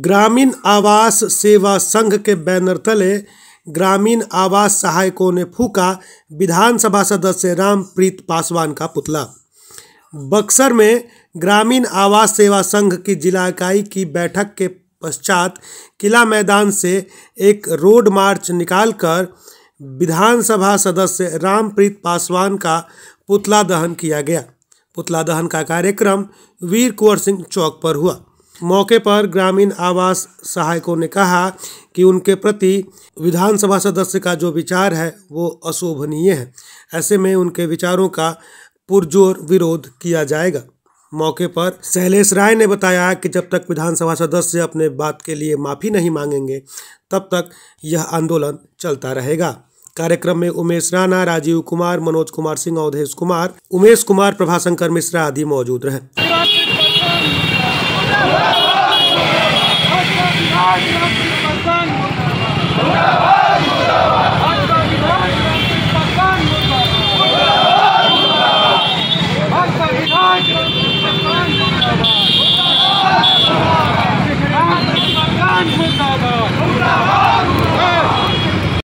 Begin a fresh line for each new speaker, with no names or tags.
ग्रामीण आवास सेवा संघ के बैनर तले ग्रामीण आवास सहायकों ने फूका विधानसभा सदस्य रामप्रीत पासवान का पुतला। बक्सर में ग्रामीण आवास सेवा संघ की जिला इकाई की बैठक के पश्चात किला मैदान से एक रोड मार्च निकालकर विधानसभा सदस्य रामप्रीत पासवान का पुतला दहन किया गया। पुतला दहन का कार्यक्रम वीर कुंवर सिंह चौक पर हुआ। मौके पर ग्रामीण आवास सहायकों ने कहा कि उनके प्रति विधानसभा सदस्य का जो विचार है वो अशोभनीय है। ऐसे में उनके विचारों का पुरजोर विरोध किया जाएगा। मौके पर शैलेश राय ने बताया कि जब तक विधानसभा सदस्य अपने बात के लिए माफ़ी नहीं मांगेंगे तब तक यह आंदोलन चलता रहेगा। कार्यक्रम में उमेश राणा, राजीव कुमार, मनोज कुमार सिंह, अवधेश कुमार, उमेश कुमार, प्रभाशंकर मिश्रा आदि मौजूद रहे।
Oh,